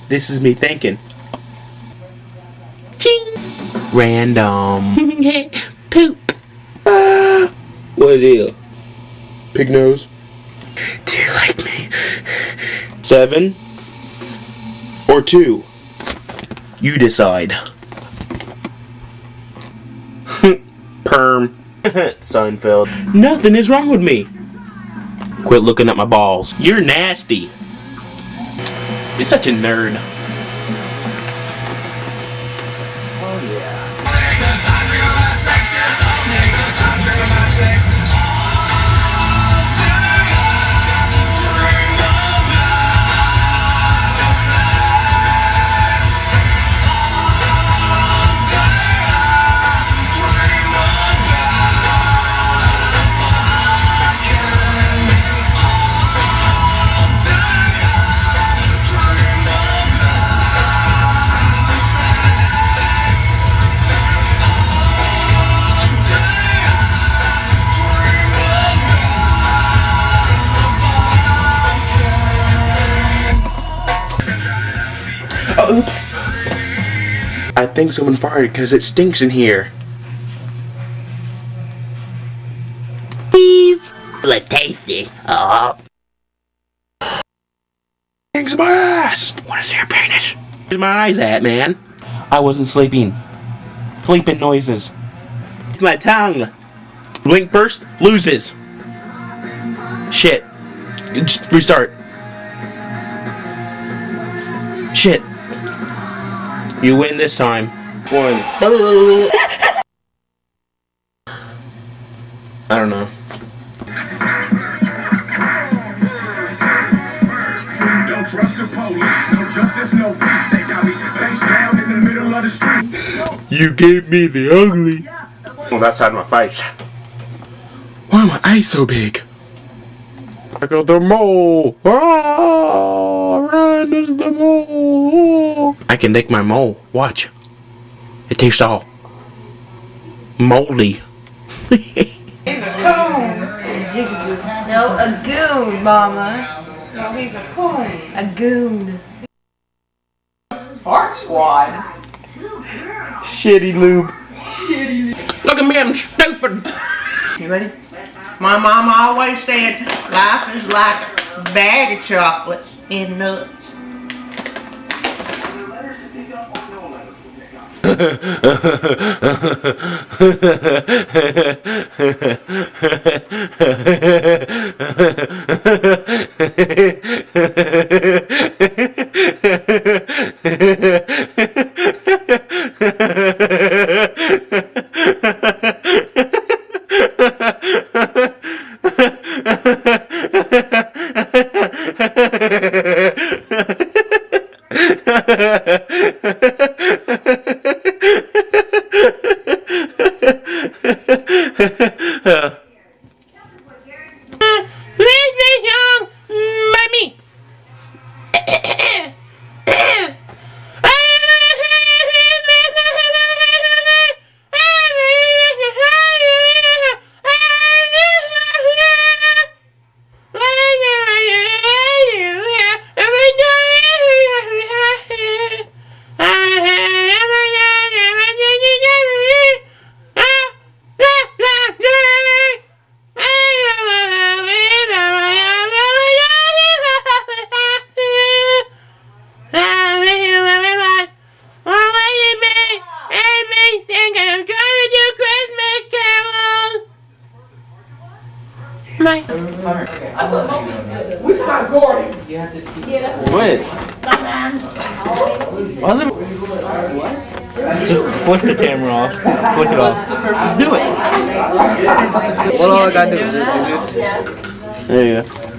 This is me thinking. Ching! Random. Poop. What it is? Pig nose. Do you like me? 7 or 2? You decide. Perm. Seinfeld. Nothing is wrong with me. Quit looking at my balls. You're nasty. You're such a nerd. Oh yeah. Oops. I think someone farted because it stinks in here. Please. Blood tasty. Oh. Stinks my ass. What is your penis? Where's my eyes at, man? I wasn't sleeping. Sleeping noises. It's my tongue. Blink first, loses. Shit. Just restart. Shit. You win this time. 1. I don't know. Don't trust the police, no justice, no peace. They got me face down in the middle of the street. You gave me the ugly. Well, that's out of my face. Why are my eyes so big? I got the mole. Ah, run, there's the mole. I can lick my mole. Watch. It tastes all moldy. It's a coon. No, a goon, Mama. No, he's a coon. A goon. Fart squad. Shitty lube. Shitty lube. Look at me, I'm stupid. You ready? My mama always said life is like a bag of chocolates and nuts. Which one's Gordy? What? Just flick the camera off. Flick it off. Just do it. Well, all I gotta do is just do this. There you go.